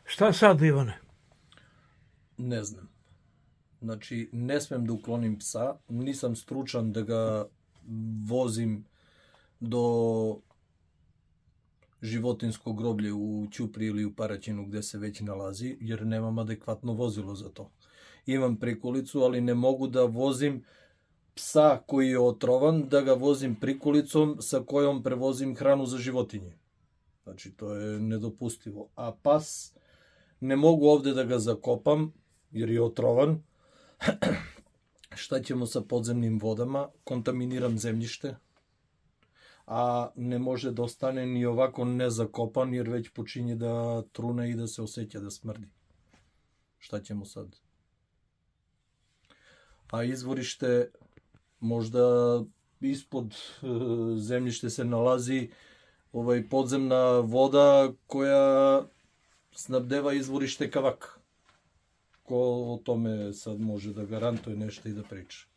Šta sad, Ivane? Ne znam. Znači, ne smem da uklonim psa, nisam stručan da ga vozim do životinskog groblje u Ćupriji ili u Paraćinu gde se već nalazi, jer nemam adekvatno vozilo za to. Imam prikolicu, ali ne mogu da vozim psa koji je otrovan, da ga vozim prikolicom sa kojom prevozim hranu za životinje. Znači, to je nedopustivo. A pas, ne mogu ovde da ga zakopam, jer je otrovan. Šta ćemo sa podzemnim vodama? Kontaminiram zemljište. A ne može da ostane ni ovako nezakopan, jer već počinje da trune i da se osjeća da smrdi. Šta ćemo sad? A izvorište, možda ispod zemljište se nalazi podzemna voda koja snabdeva izvorište Kavak. Ko o tome sad može da garantuje nešto i da priča?